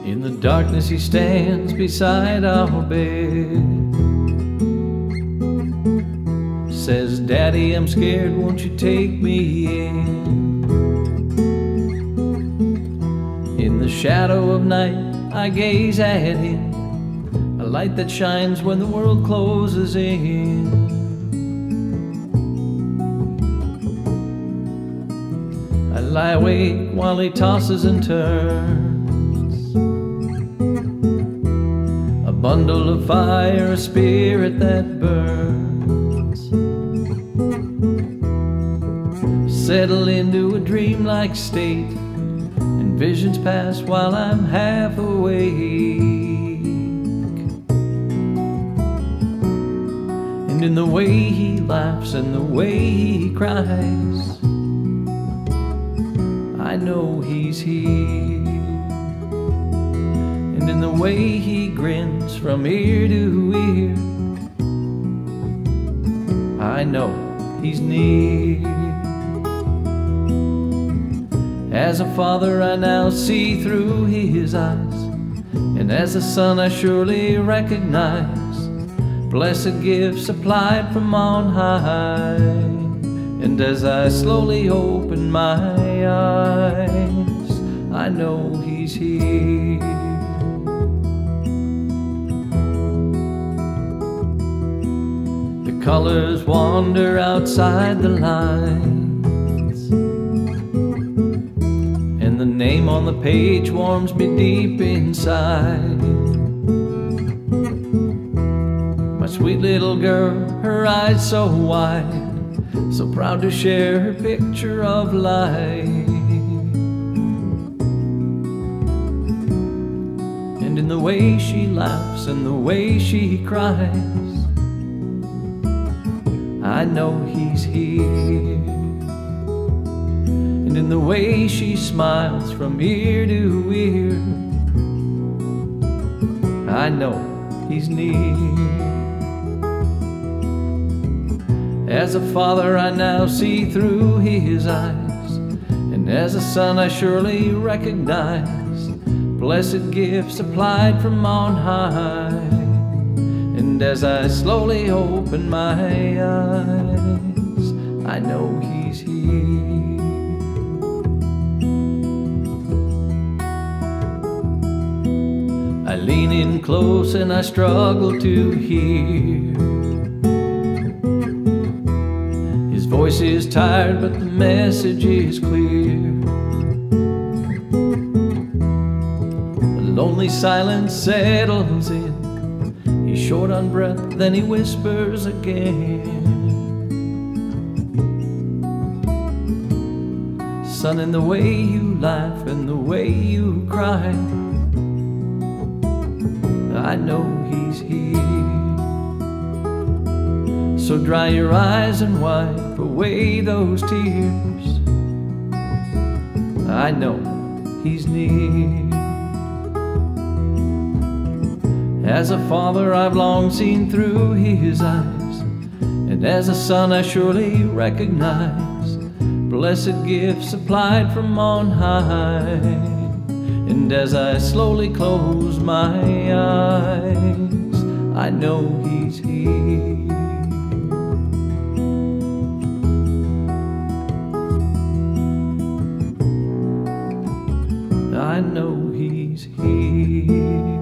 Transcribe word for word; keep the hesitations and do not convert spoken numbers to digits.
In the darkness he stands beside our bed, says, "Daddy, I'm scared, won't you take me in?" In the shadow of night I gaze at him, a light that shines when the world closes in. I lie awake while he tosses and turns, a bundle of fire, a spirit that burns. Settle into a dreamlike state, and visions pass while I'm half awake. And in the way he laughs and the way he cries, I know he's here. And in the way he grins from ear to ear, I know he's near. As a father I now see through his eyes, and as a son I surely recognize blessed gifts supplied from on high. And as I slowly open my eyes, I know he's here. The colors wander outside the lines, and the name on the page warms me deep inside. My sweet little girl, her eyes so wide, so proud to share her picture of life. And in the way she laughs and the way she cries, I know he's here. And in the way she smiles from ear to ear, I know he's near. As a father I now see through his eyes, and as a son I surely recognize blessed gifts supplied from on high. And as I slowly open my eyes, I know he's here. I lean in close and I struggle to hear. His voice is tired, but the message is clear. A lonely silence settles in. He's short on breath, then he whispers again. Son, in the way you laugh and the way you cry, I know he's here. So dry your eyes and wipe away those tears. I know he's near. As a father I've long seen through his eyes, and as a son I surely recognize blessed gifts supplied from on high. And as I slowly close my eyes, I know he's here. I know he's here.